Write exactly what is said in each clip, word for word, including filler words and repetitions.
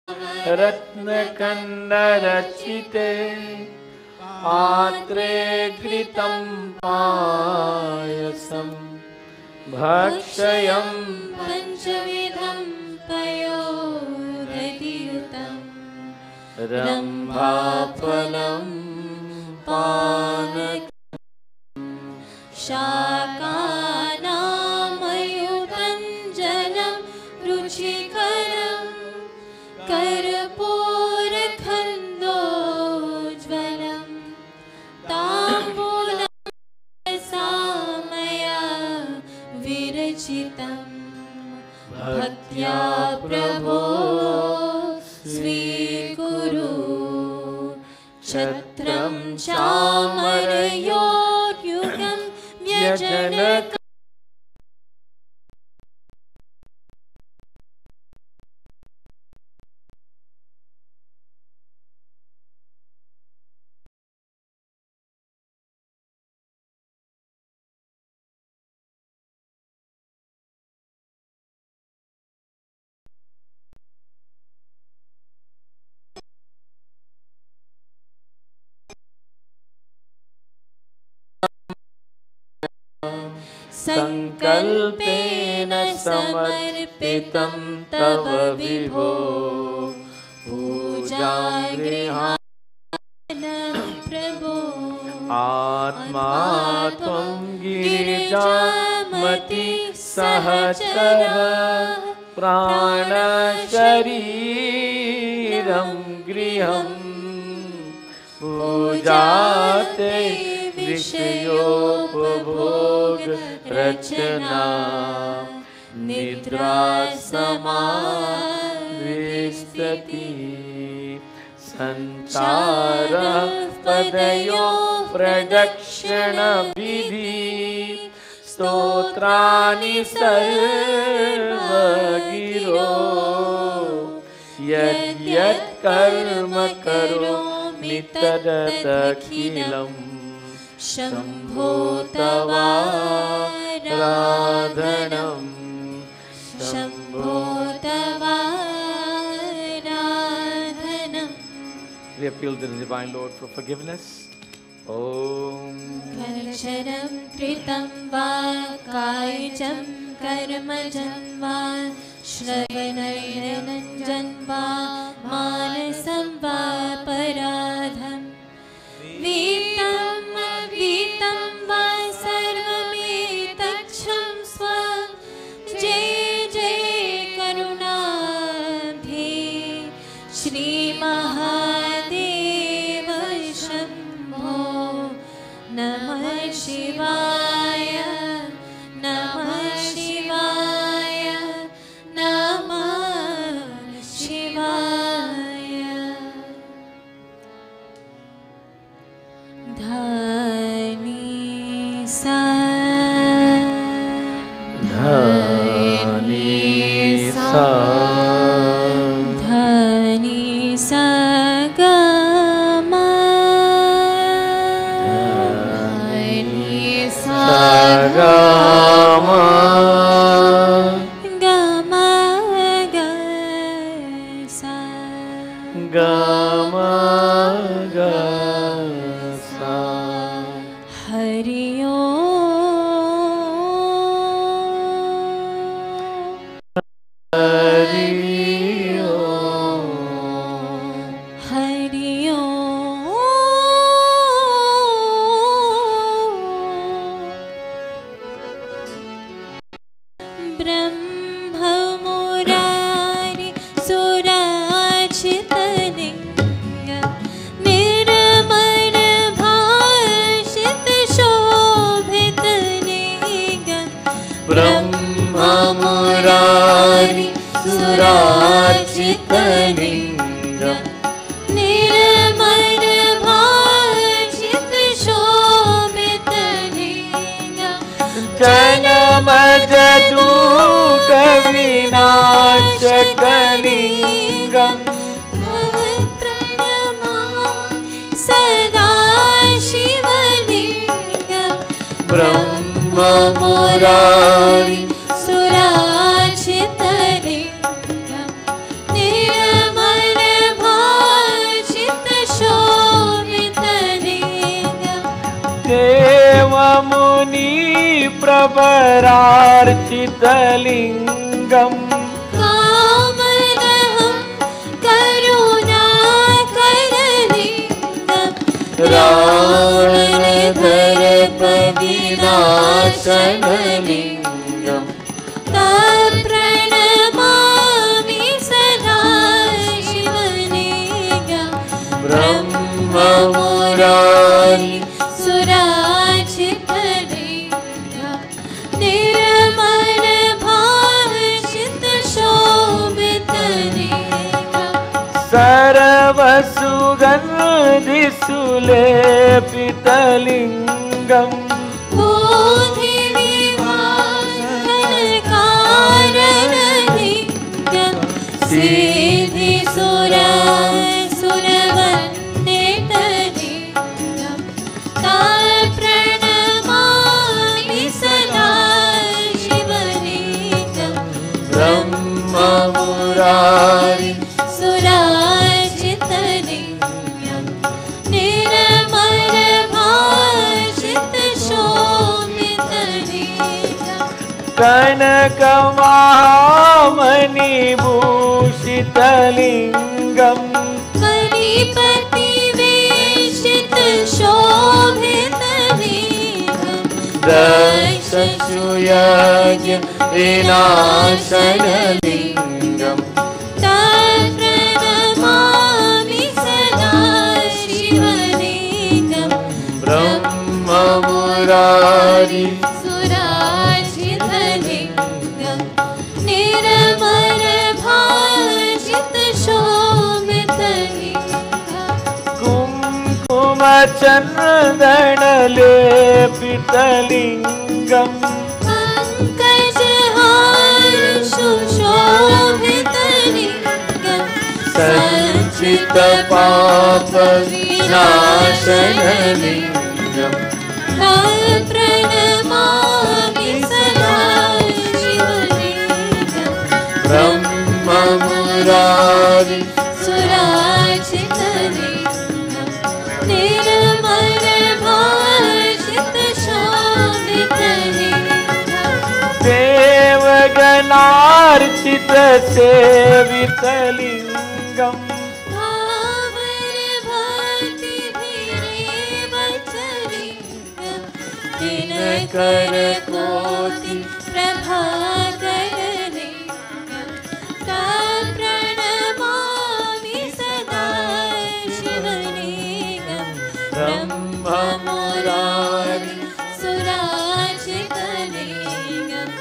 रत्नकन्नरचिते पात्रे घृतं पायसं भक्षयं पञ्चविधं पयोदधियुतं रम्भाफलं पानकं शाकानामयुतं जलं रुचिकरं कर्पूरखण्डोज्ज्वलं ताम्बूलं सामया विरचितं भक्त्या प्रभो स्वीकुरु छत्रं चामरयोर्युगं व्यजनक संकल्पेन समर्पितं तव विभो पूजागृहाण प्रभो आत्मा त्वं गिरिजामति सहचर प्राणशरीरं गृहं पूजाते विषयोपभोग रचना निद्रा समाविशति संचार पदयो प्रदक्षिण विधि स्तोत्राणि सर्वगिरो यद् यत् कर्म करोमि तदखिलम् Shambho तवाराधनं Shambho तवाराधनं. We appeal to the Divine Lord for forgiveness. Om. कर्षणं कृतं वा कायजं कर्मजं वा श्रवणनयनं वा मानसं वा पराधं वीतं वीतं वा सर्वमेतच्छंस्व. जय जय करुणाब्धे श्री महादेव शम्भो. नमः शिवाय नमः शिवाय नमः शिवाय. धनी सा धनी सा धनी सा ग म धनी सा ग म ग म ग सा ग म ग सा. हरि ओम हरि ओम हरि ओम. ब्रह्म मुरारी सुराचितलिंग निर्मल भाषित शोभितलिंग. ब्रह्म मुरारी सुराचितलिंगम् निर्मल भाषित शोभितलिंग. जनमजदूक विनाशकलिंगम् सदा शिवलिंग. ब्रह्म मुरारी सुराचितलिंग निर्मल दिगम्बरार्चितलिङ्गम् कामदहं करुणाकरलिङ्गं रावणधरपविनाशनलिङ्गम् तत्प्रणमामि सदा शिवलिङ्गं ब्रह्ममुरारी सुरार्चितलिङ्गं निर्मलभाषितशोभितलिङ्गं सर्वसुगन्धिसुलेपितलिङ्गम् बोधिविभासकारणलिङ्गं सिद्धिसुरासुरवन्दितलिङ्गं तत्प्रणमामि सदा शिवलिङ्गं ब्रह्ममुरारी सुरार्चितलिङ्गं निर्मलभाषितशोभितलिङ्गं कनकमहामणिभूषितलिङ्गम् मणिपतिवेशितशोभितलिङ्गं दशशूयज्ञ विनाशनलिङ्गम् तत्प्रणमामि सदा शिवलिङ्गं ब्रह्ममुरारी सुरार्चितलिङ्गं निर्मलभाषितशोभितलिङ्गं कुङ्कुमचन्दनलेपितलिङ्गम् पङ्कजहारशुशोभितलिङ्गं सञ्चितपापविनाशनलिङ्गम् तत्प्रणमामि सदा शिवलिङ्गं ब्रह्ममुरारी सुरार्चितलिङ्गं निर्मलभाषितशोभितलिङ्गं देवगणार्चितसेवितलिङ्गम् भावरभक्तिभिरेवचलिङ्गं दिनकरकोटि प्रभाकरलिङ्गं तत्प्रणमामि सदा शिवलिङ्गं ब्रह्ममुरारी सुरार्चितलिङ्गं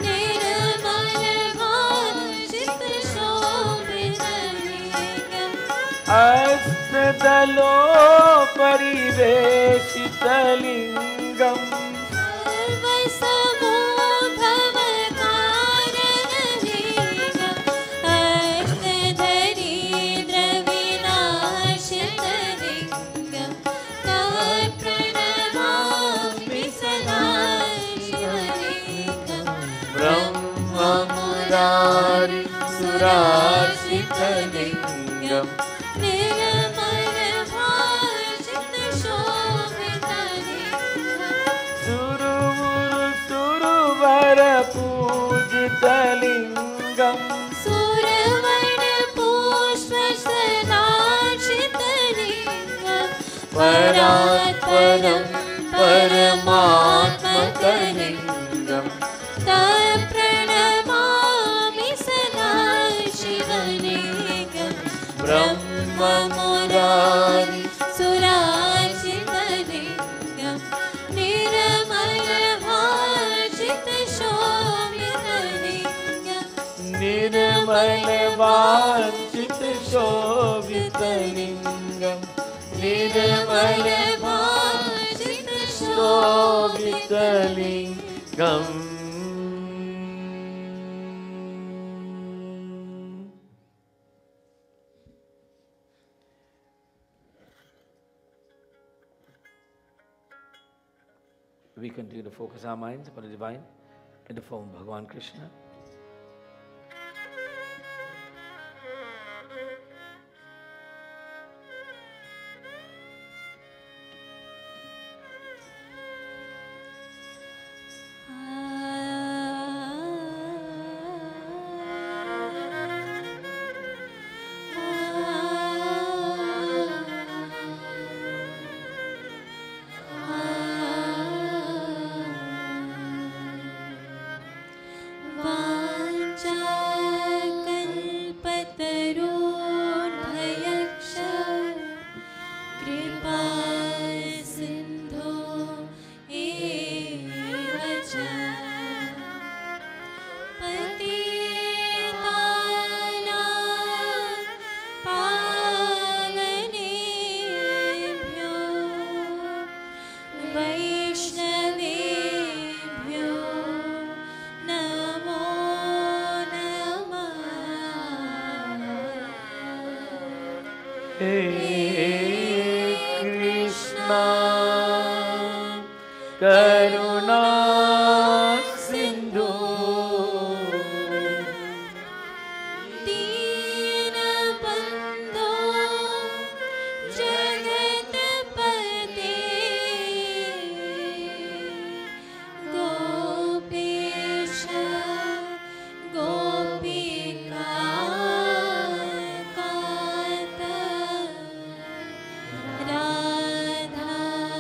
निर्मलभाषितशोभितलिङ्गं अस्तदलोपरिवेशितलिङ्गम् सर्वसमूढवकारणलिङ्गं अष्टदरिद्रविनाशितलिङ्गं तत्प्रणमामि सदा शिवलिङ्गं ब्रह्ममुरारी सुरार्चितलिङ्गम् निर्मलभाषितशोभितलिङ्गं सुरुवुरु सुरुवरपूजितलिङ्गम् सुरवर्णपुष्पसदार्चितलिङ्गं परात्परं परमात्मकलिङ्गम् तत्प्रणमामि सदा शिवलिङ्गं ब्रह्ममुरारी सुरार्चितलिङ्गं निर्मलभाषितशोभितलिङ्गं निर्मलवाञ्छितशोभितलिङ्गम् निर्मलवाञ्छितशोभितलिङ्गम् We continue to focus our minds upon the divine in the form of Bhagavan Krishna. आ हे कृष्णा करुणा सिंधु दीनबंधो जगतपते गोपेश गोपिका कांत राधा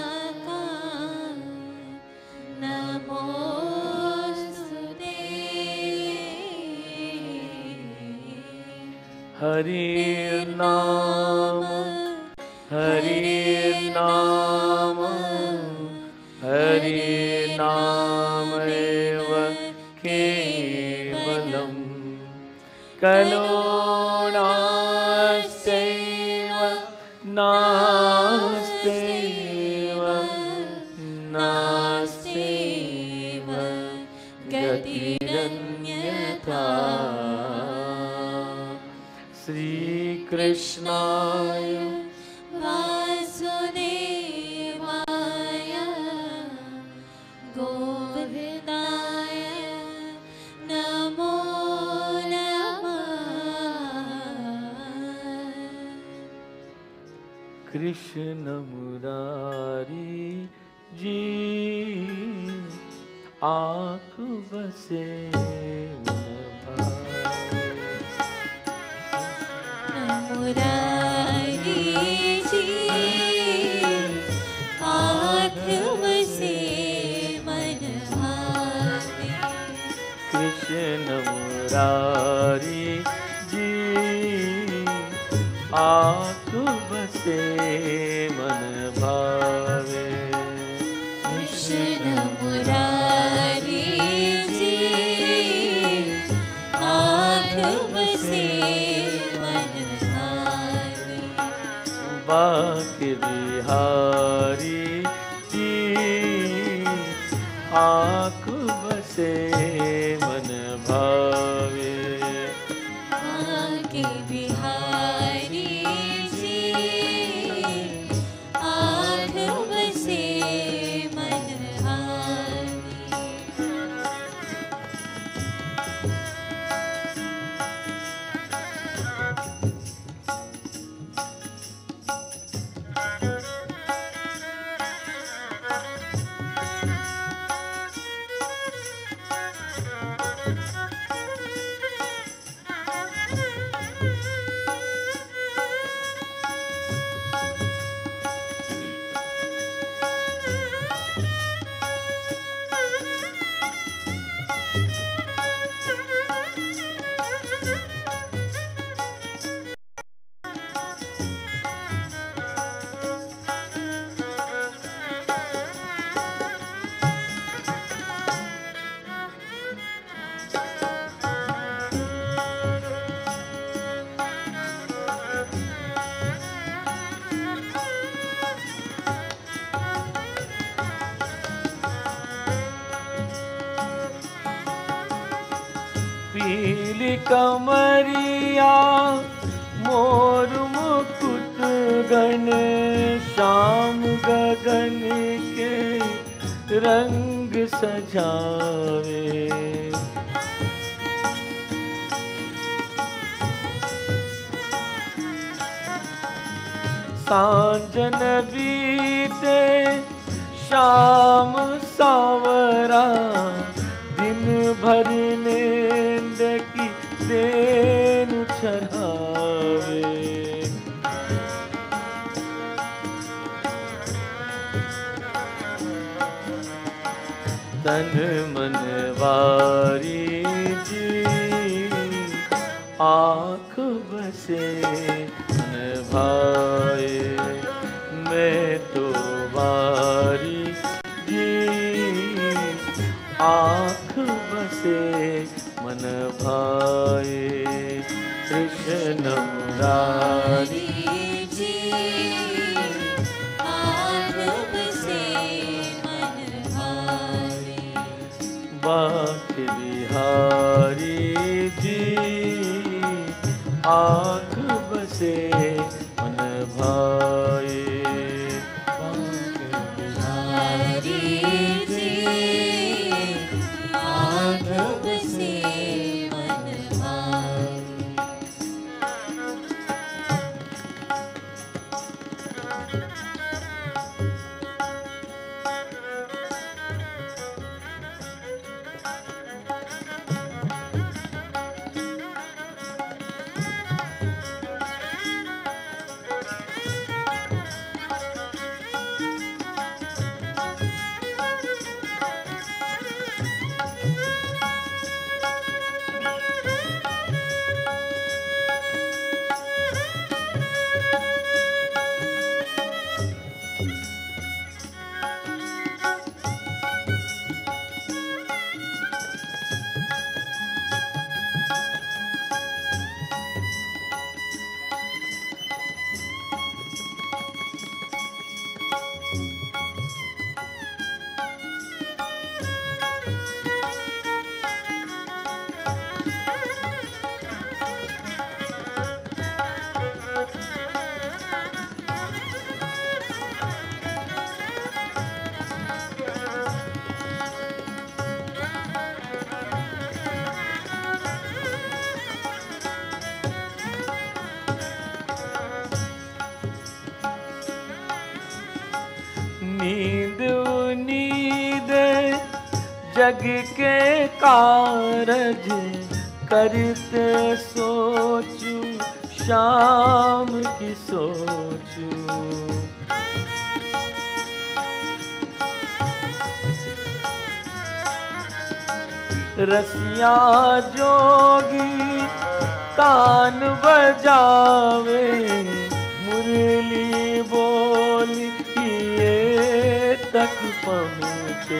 कांत नमोस्तुते हरि नाम हरि नाम हरि नाम एव केवलम कलो नास्त्यैव नास्त्यैव नास्त्यैव गतिरन्यथा श्री कृष्णाय वासुदेवाय गोविन्दाय नमो नमः कृष्ण मुरारी जी आँख बसे मन भावे। मुरारी जी आँख बसे मन भावे। कृष्ण मुरारी जी आँख बसे मन भावे। कृष्ण मुरारी जी आँख बसे मन भावे। बांके बिहारी जी आँख बसे मन भावे। बांके बिहारी जी आँख बसे मन भावे। पीली कमरिया मोर मुकुट गण श्याम गगन के रंग सजावे। सांजन बीते शाम सावरा दिन भर नींद की देन चढ़ावे। तन मन वारी जी आँख बसे मन भाए। मैं तो वारी जी आँख बसे मन भाए। कृष्ण मुरारी जी आँख बसे मन भावे। बांके बिहारी जी आँख बसे मन भाए। बिहारी जी आँख बसे मन भाए। नींद नींद जग के कारज करते सोचूं, शाम की सोचूं। रसिया जोगी कान बजावे, मुरली बोली ये तक पहुँचे।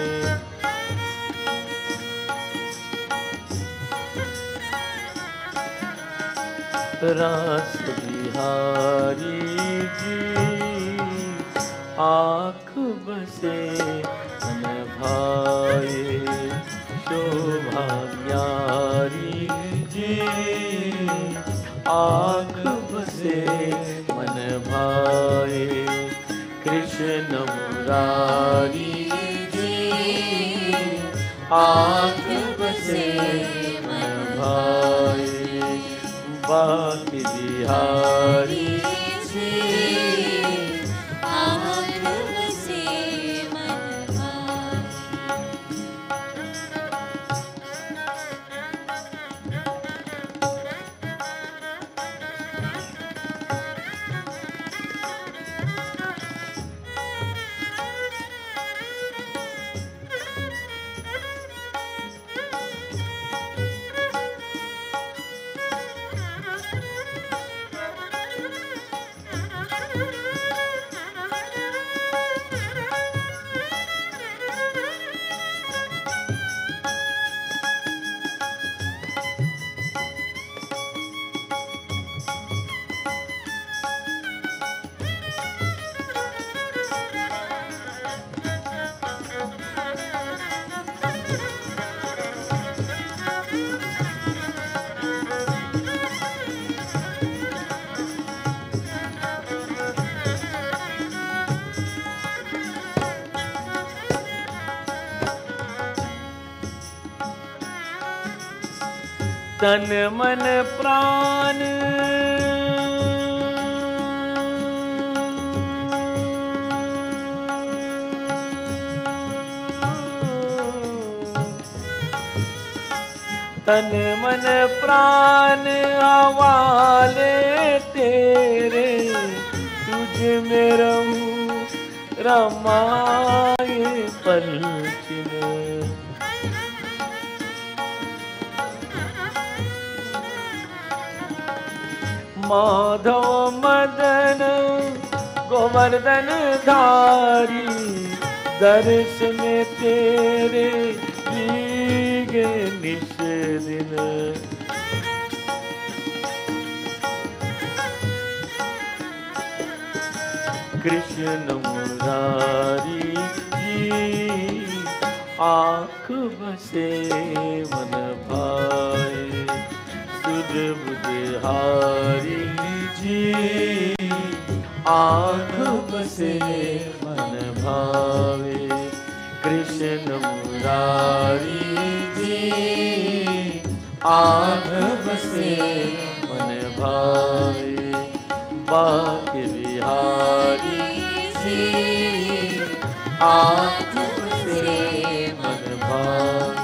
रास बिहारी जी आँख बसे मन भाए। शोभा प्यारी जी आँख बसे मन भाए। कृष्ण मुरारी जी आँख बसे मन भाए। बाकी बिहारी जी आँख बसे मन भाए। तन मन प्राण तन मन प्राण हवाले तेरे, तुझ में रहूं रमाए पलछिन। माधव मदन गोवर्धन धारी, दर्श में तेरे भीगे निश दिन। कृष्ण मुरारी जी आँख बसे मन भाए। सुध बुधहारी जी आँख बसे मन भावे कृष्ण मुरारी जी, आँख बसे मन भावे बाके बिहारी जी, आँख बसे मन भावे।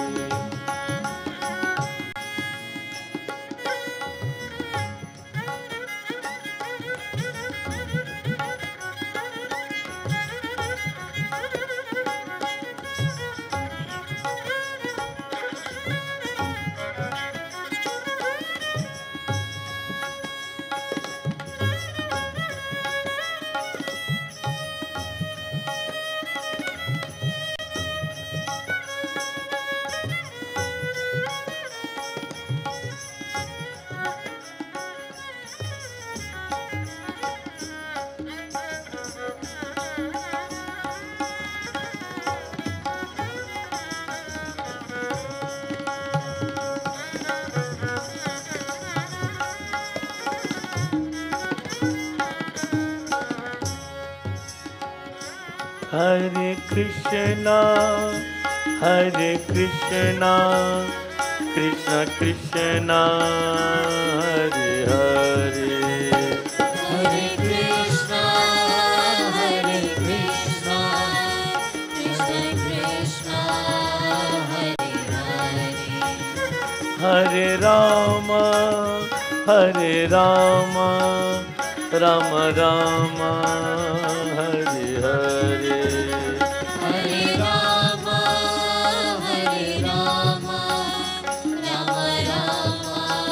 हरे कृष्णा हरे कृष्णा कृष्ण कृष्णा हरे हरे, हरे कृष्णा हरे कृष्णा कृष्ण कृष्णा हरे हरे, हरे राम हरे राम राम राम हरे हरे, हरे राम हरे राम राम राम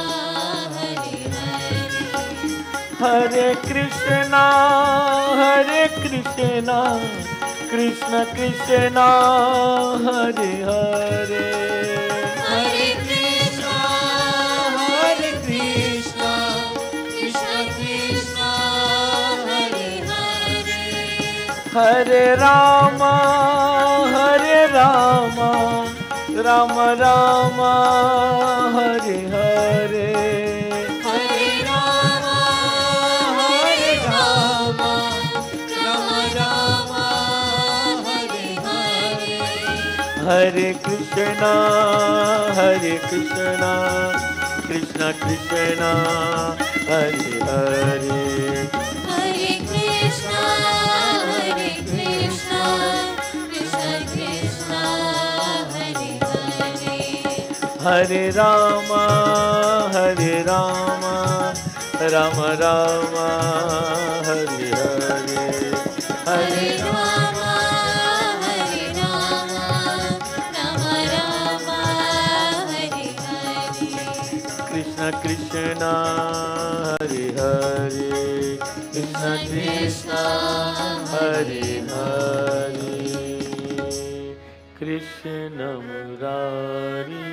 हरे हरे, हरे कृष्णा हरे कृष्णा कृष्ण कृष्णा हरे हरे, हरे कृष्णा हरे कृष्णा कृष्ण कृष्णा हरे हरे, हरे राम हरे राम राम राम हरे हरे, हरे राम हरे राम राम राम हरे हरे, हरे कृष्णा हरे कृष्णा कृष्ण कृष्णा हरे हरे, हरे कृष्णा हरे कृष्णा कृष्ण कृष्णा हरे हरे, हरे राम हरे राम राम राम हरे हरे, हरे राम हरे राम राम राम हरे हरे, कृष्ण कृष्ण हरे हरे, कृष्ण कृष्ण हरे हरे, कृष्ण मुरारी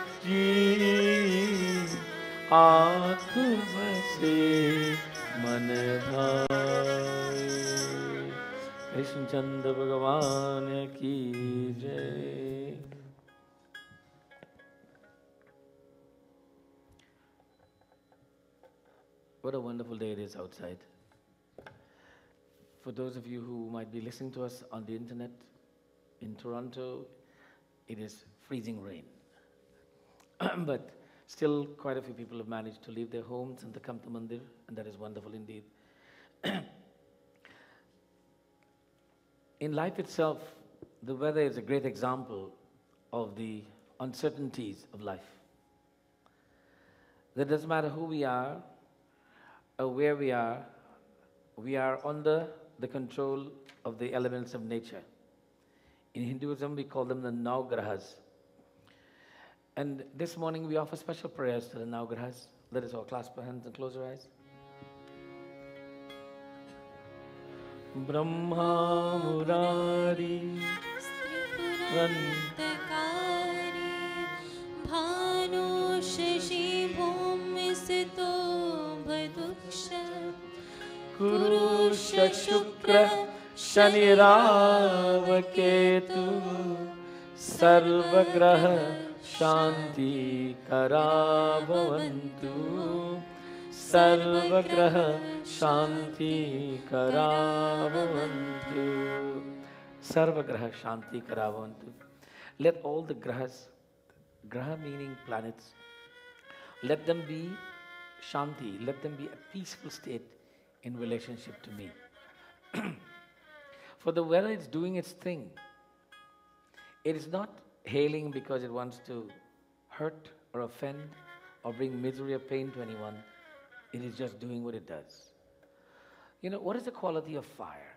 जी, आँख बसे मन भाए, कृष्णचंद्र भगवान की जय। What a wonderful day it is outside. For those of you who might be listening to us on the internet, in Toronto, it is freezing rain. But still, quite a few people have managed to leave their homes and to come to Mandir, and that is wonderful indeed. In life itself, the weather is a great example of the uncertainties of life. That doesn't matter who we are or where we are, we are under the control of the elements of nature. In Hinduism, we call them the Navagrahas. And this morning, we offer special prayers to the Navagrahas. Let us all clasp our hands and close our eyes. Brahma Murari त्रिपुरान्तकारी Bhanu Shashi Bhumi सितो भदुक्ष Kurush Shukra Shani Rava Ketu Sarvagraha Shanti Karabhavantu सर्वग्रह Shanti करावन्तु. Sarvagraha Shanti Karavantu. Let all the grahas, graha meaning planets, let them be Shanti, let them be a peaceful state in relationship to me. For the weather is doing its thing. It is not hailing because it wants to hurt or offend or bring misery or pain to anyone. It is just doing what it does. You know, what is the quality of fire?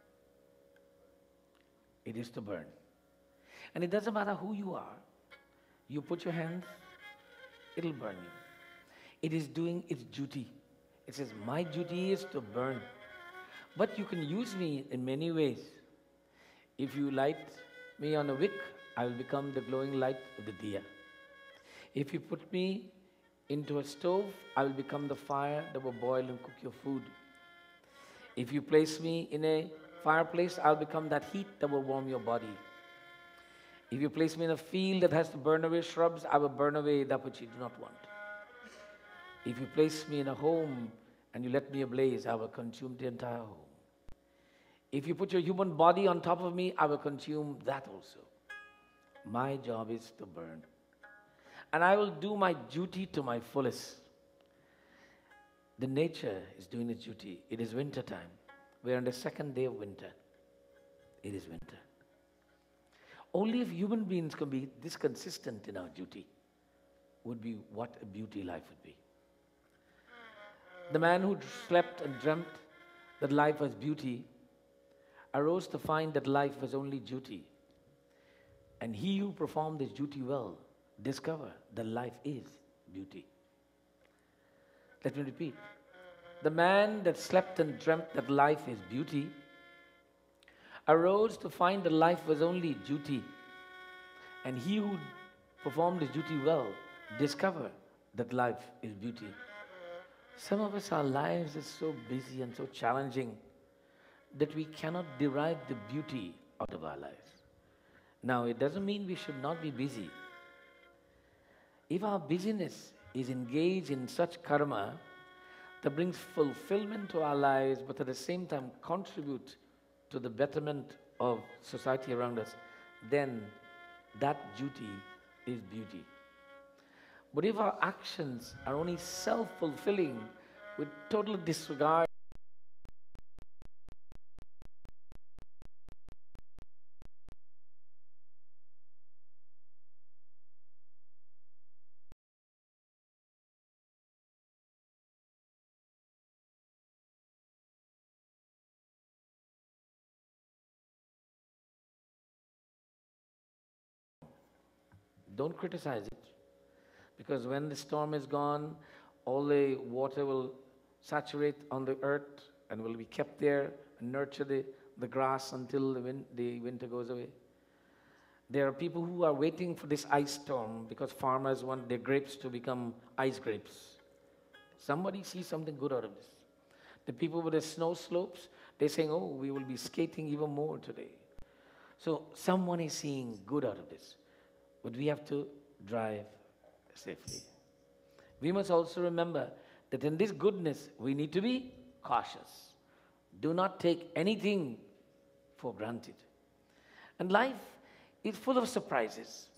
It is to burn. And it doesn't matter who you are. You put your hands, it'll burn you. It is doing its duty. It says, my duty is to burn. But you can use me in many ways. If you light me on a wick, I will become the glowing light of the diya. If you put me into a stove, I will become the fire that will boil and cook your food. If you place me in a fireplace, I'll become that heat that will warm your body. If you place me in a field that has to burn away shrubs, I will burn away that which you do not want. If you place me in a home and you let me ablaze, I will consume the entire home. If you put your human body on top of me, I will consume that also. My job is to burn. And I will do my duty to my fullest. The nature is doing its duty. It is winter time. We are on the second day of winter. It is winter. Only if human beings can be this consistent in our duty would be what a beauty life would be. The man who slept and dreamt that life was beauty arose to find that life was only duty. And he who performed his duty well discovered that life is beauty. Let me repeat. The man that slept and dreamt that life is beauty arose to find that life was only duty. And he who performed his duty well discovered that life is beauty. Some of us, our lives is so busy and so challenging that we cannot derive the beauty out of our lives. Now, it doesn't mean we should not be busy. If our busyness is engaged in such karma that brings fulfillment to our lives, but at the same time contribute to the betterment of society around us, then that duty is beauty. But if our actions are only self-fulfilling with total disregard don't criticize it. Because when the storm is gone, all the water will saturate on the earth and will be kept there and nurture the, the grass until the, win the winter goes away. There are people who are waiting for this ice storm because farmers want their grapes to become ice grapes. Somebody sees something good out of this. The people with the snow slopes, they're saying, oh, we will be skating even more today. So someone is seeing good out of this. But we have to drive safely. We must also remember that in this goodness, we need to be cautious. Do not take anything for granted. And life is full of surprises.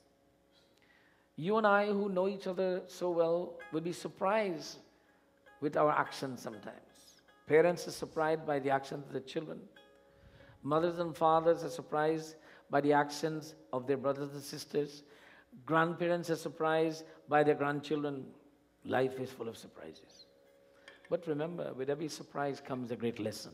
You and I, who know each other so well, will be surprised with our actions sometimes. Parents are surprised by the actions of their children. Mothers and fathers are surprised by the actions of their brothers and sisters. Grandparents are surprised by their grandchildren. Life is full of surprises. But remember, with every surprise comes a great lesson.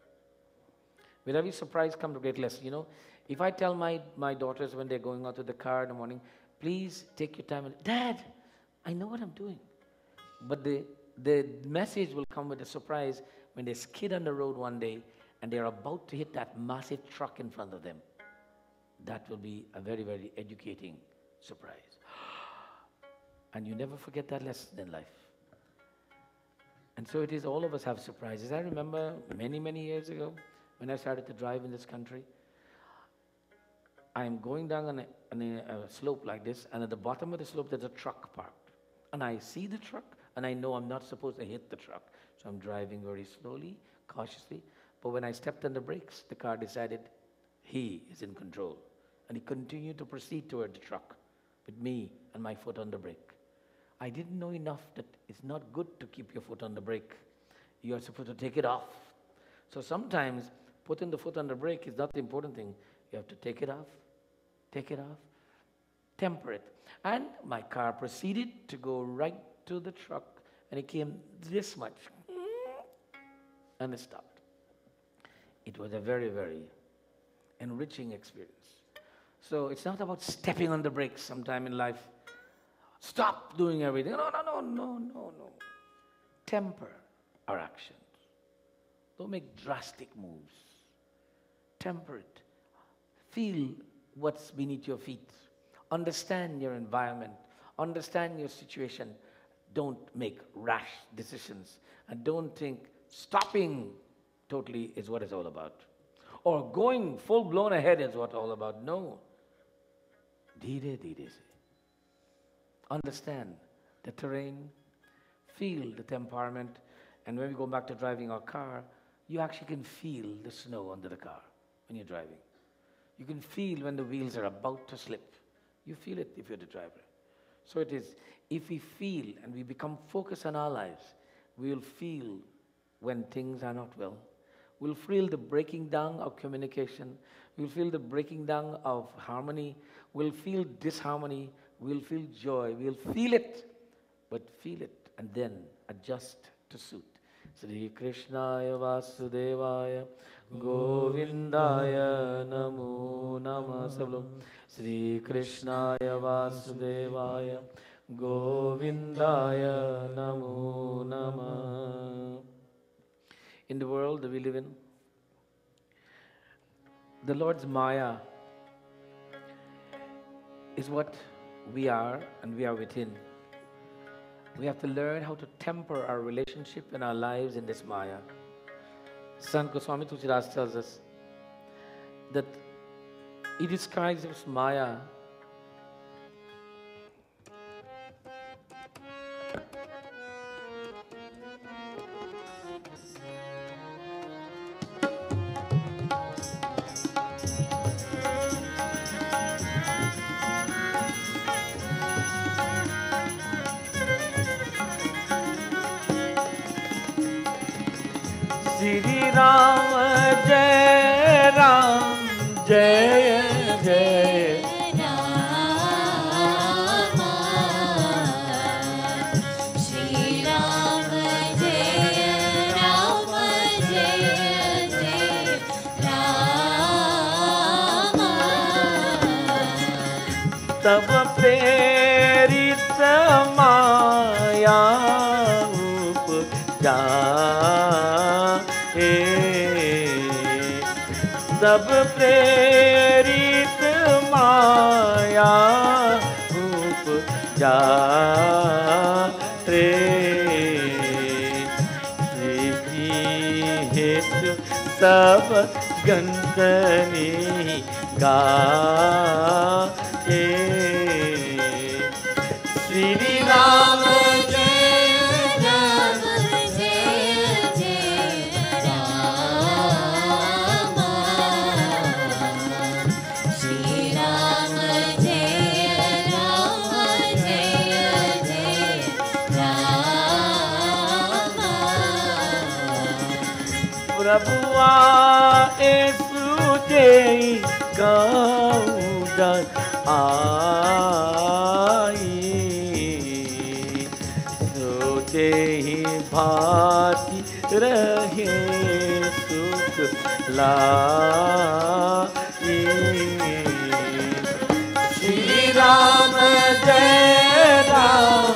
With every surprise comes a great lesson. You know, if I tell my, my daughters when they're going out to the car in the morning, please take your time. And, Dad, I know what I'm doing. But the, the message will come with a surprise when they skid on the road one day and they're about to hit that massive truck in front of them. That will be a very, very educating surprise. And you never forget that lesson in life. And so it is, all of us have surprises. I remember many, many years ago when I started to drive in this country, I'm going down on, a, on a, a slope like this, and at the bottom of the slope there's a truck parked. And I see the truck, and I know I'm not supposed to hit the truck. So I'm driving very slowly, cautiously. But when I stepped on the brakes, the car decided he is in control. And he continued to proceed toward the truck with me and my foot on the brake. I didn't know enough that it's not good to keep your foot on the brake. You are supposed to take it off. So sometimes putting the foot on the brake is not the important thing. You have to take it off, take it off, temper it. And my car proceeded to go right to the truck, and it came this much, and it stopped. It was a very, very enriching experience. So it's not about stepping on the brakes sometime in life. Stop doing everything. No, no, no, no, no, no. Temper our actions. Don't make drastic moves. Temper it. Feel what's beneath your feet. Understand your environment. Understand your situation. Don't make rash decisions. And don't think stopping totally is what it's all about. Or going full-blown ahead is what it's all about. No. Dhire dhire se. Understand the terrain. Feel the temperament. And when we go back to driving our car, you actually can feel the snow under the car when you're driving. You can feel when the wheels are about to slip. You feel it if you're the driver. So it is, if we feel and we become focused on our lives, we will feel when things are not well. We'll feel the breaking down of communication. We'll feel the breaking down of harmony. We'll feel disharmony. We'll feel joy. We'll feel it. But feel it and then adjust to suit. Sri Krishnaya Vasudevaya Govindaya Namo Namah. Sablo. Sri Krishnaya Vasudevaya Govindaya Namo Namah. In the world that we live in, the Lord's Maya is what we are, and we are within. We have to learn how to temper our relationship and our lives in this Maya. Sant Goswami Tulsidas tells us that he describes this Maya Shri Ram Jai Ram Jai Jai Rama. Shri Ram Jai Rama Jai Jai Rama. Tab prerit Maya upjaye, Tab prerit Maya upjaye, Shri hetu sab gantani gaye. Shri Ram Jai Ram Jai Jai Rama. Shri Ram Jai Ram Jai Jai Rama. Prabhuva esute gaudan ai, sote hi bhati rahe sukh lai. Shri Ram Jai Ram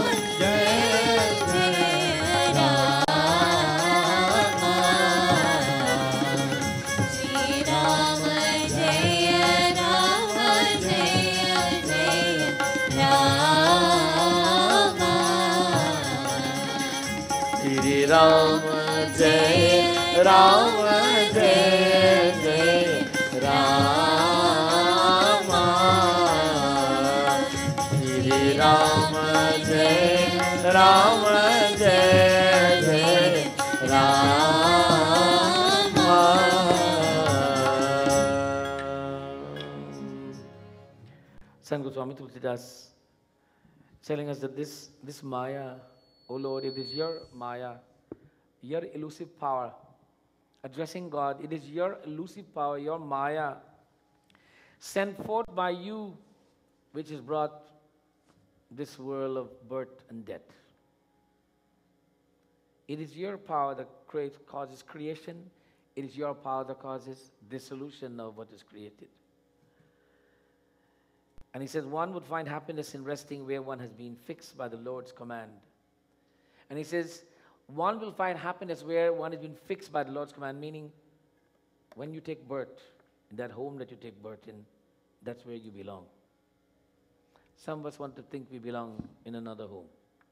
Ram Jai Ram Jai Jai Rama. Shri Ram Jai Ram Sant Goswami Tulsidas telling us that this, this Maya, O Lord, it is your Maya, your elusive power. Addressing God, it is your elusive power, your Maya, sent forth by you, which has brought this world of birth and death. It is your power that creates, causes creation. It is your power that causes dissolution of what is created. And he says, one would find happiness in resting where one has been fixed by the Lord's command. And he says, one will find happiness where one has been fixed by the Lord's command, meaning when you take birth, in that home that you take birth in, that's where you belong. Some of us want to think we belong in another home.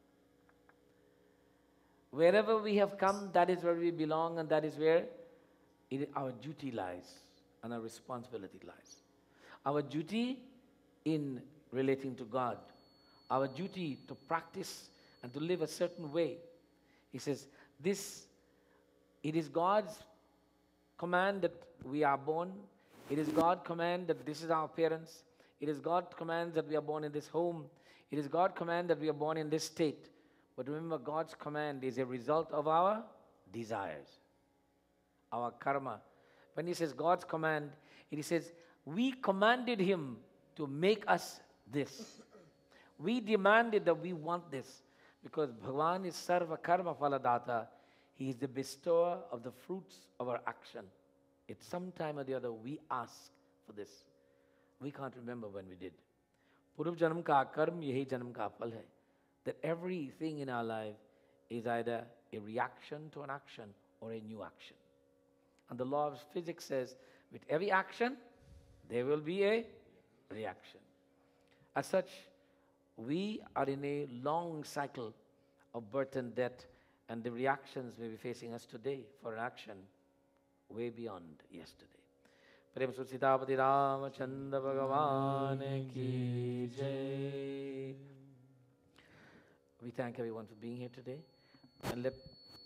Wherever we have come, that is where we belong, and that is where it, our duty lies and our responsibility lies. Our duty in relating to God, our duty to practice and to live a certain way. He says, this, it is God's command that we are born. It is God's command that this is our parents. It is God's command that we are born in this home. It is God's command that we are born in this state. But remember, God's command is a result of our desires, our karma. When he says God's command, he says, we commanded him to make us this. We demanded that we want this because Bhagavan is Sarva Karma Phaladata. He is the bestower of the fruits of our action. At some time or the other, we ask for this. We can't remember when we did. Purv Janam ka karm, yehi Janam ka phal hai. That everything in our life is either a reaction to an action or a new action. And the law of physics says, with every action, there will be a reaction. As such, we are in a long cycle of birth and death, and the reactions may be facing us today for an action way beyond yesterday. Prem Sut Sitapati Ramachandra Bhagavan ki jai. We thank everyone for being here today. And let,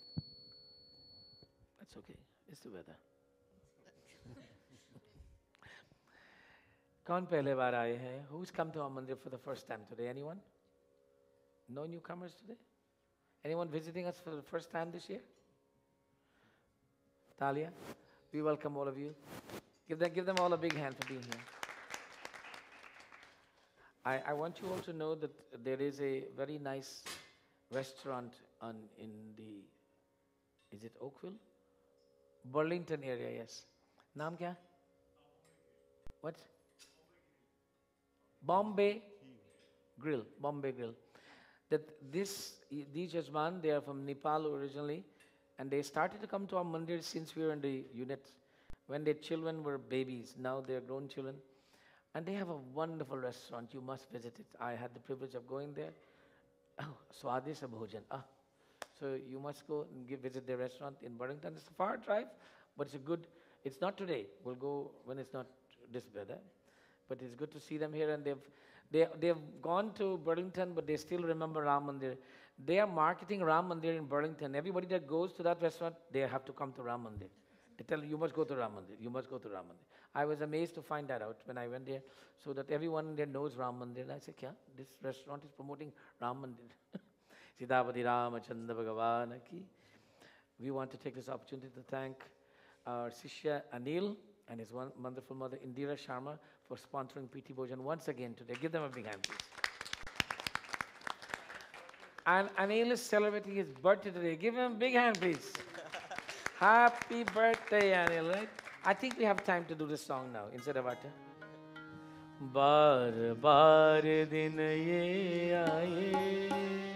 that's okay, it's the weather. कौन पहले बार आए हैं? Who's come to our mandir for the first time today? Anyone? No newcomers today? Anyone visiting us for the first time this year? Talia, we welcome all of you. Give them, give them all a big hand for being here. I, I want you all to know that there is a very nice restaurant on in the, is it Oakville? Burlington area, yes. Naam kya? What? Bombay Grill, Bombay Grill. That this, these Yajman, they are from Nepal originally, and they started to come to our mandir since we were in the unit, when their children were babies. Now they are grown children. And they have a wonderful restaurant. You must visit it. I had the privilege of going there. Oh, Swadisha Bhojan. Ah. So you must go and give, visit their restaurant in Burlington. It's a far drive, but it's a good, it's not today. We'll go when it's not this weather. But it's good to see them here, and they've they they've gone to Burlington, but they still remember Ram Mandir. They are marketing Ram Mandir in Burlington. Everybody that goes to that restaurant, they have to come to Ram Mandir. They tell you, you must go to Ram Mandir. You must go to Ram Mandir. I was amazed to find that out when I went there, so that everyone there knows Ram Mandir. And I said, "Kya? This restaurant is promoting Ram Mandir." Sitapati Ramachandra Bhagavan ki. We want to take this opportunity to thank our Sishya Anil and his one wonderful mother Indira Sharma for sponsoring P T Bhojan once again today. Give them a big hand, please. And Anil is celebrating his birthday today. Give him a big hand, please. Happy birthday, Anil, right? I think we have time to do this song now instead of Atta. Bar bar din ye aaye,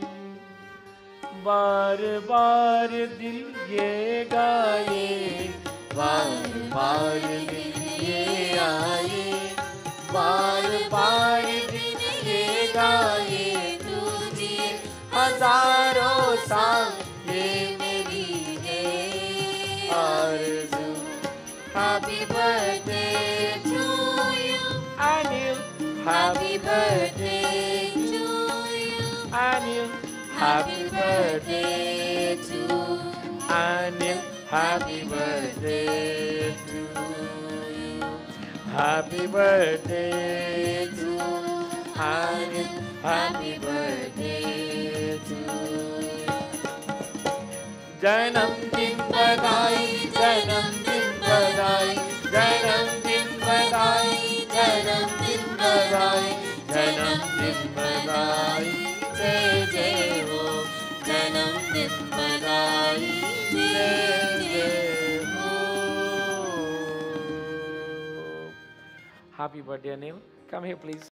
bar bar dil ye gaaye, bar bar din ye aaye, bar bar din ye gaaye, tujhe hazaron saal ye meri hai arzu. Happy birthday to you, Anil. Happy birthday to you, Anil. Happy birthday to Anil. Happy birthday to you. Happy birthday to Harriet, happy birthday to you. जन्मदिन बधाई, जन्मदिन बधाई, जन्मदिन बधाई, जन्मदिन बधाई, जन्मदिन बधाई, जय जय हो, जन्मदिन बधाई जय जय हो. Happy birthday, Anil. Come here, please.